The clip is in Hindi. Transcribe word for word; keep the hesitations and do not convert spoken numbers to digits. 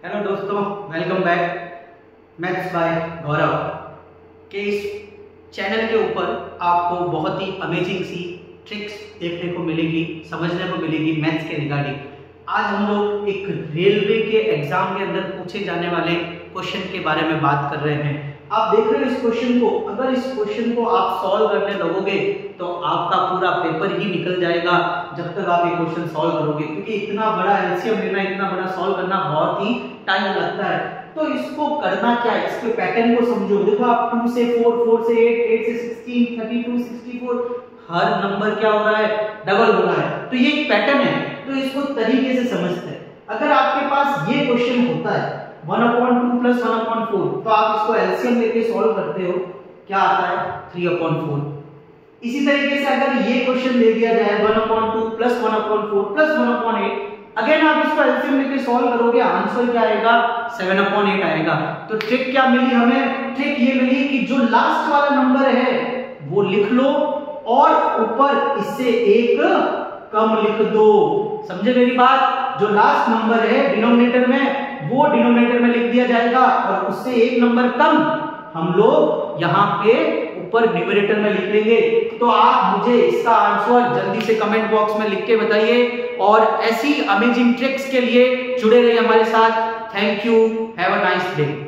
हेलो दोस्तों, welcome back maths by Gaurav के इस चैनल के ऊपर आपको बहुत ही अमेजिंग सी ट्रिक्स देखने को मिलेगी, समझने को मिलेगी मैथ्स के रिगार्डिंग। आज हम लोग एक रेलवे के एग्जाम के अंदर पूछे जाने वाले क्वेश्चन के बारे में बात कर रहे हैं। आप देख रहे हो इस क्वेश्चन को, अगर इस क्वेश्चन को आप सॉल्व करने लगोगे तो आपका पूरा पेपर ही निकल जाएगा जब तक आप ये क्वेश्चन सॉल्व करोगे, क्योंकि इतना बड़ा एलसीएम लेना, इतना बड़ा सॉल्व करना बहुत ही टाइम लगता है। तो इसको करना क्या है, इसके पैटर्न को समझो। देखो आप टू से फोर, फोर से एट, एट से sixteen, thirty two, sixty four, हर नंबर क्या हो रहा है, डबल हो रहा है। तो ये एक पैटर्न है, तो इसको तरीके से समझते हैं। अगर आपके पास ये क्वेश्चन होता है one upon two plus one upon four, तो आप इसको एलसीएम लेके सॉल्व करते हो, क्या आता है थ्री अपॉन फोर। इसी तरीके से अगर ये क्वेश्चन दे दिया जाए one upon two plus one upon four plus one upon eight, again आप इसको एलसीएम लेके सॉल्व करोगे, आंसर क्या आएगा, सेवन अपॉन एट आएगा। तो ट्रिक क्या मिली हमें, ट्रिक ये मिली कि जो लास्ट वाला नंबर है वो लिख लो और ऊपर इससे एक कम लिख दो। समझे मेरी बात? जो लास्ट नंबर है डिनोमिनेटर में, वो डिनोमिनेटर में लिख दिया जाएगा और उससे एक नंबर कम हम लोग यहाँ पे ऊपर न्यूमरेटर में लिख लेंगे। तो आप मुझे इसका आंसर जल्दी से कमेंट बॉक्स में लिख के बताइए और ऐसी अमेजिंग ट्रिक्स के लिए जुड़े रहिए हमारे साथ। Thank you, have a nice day.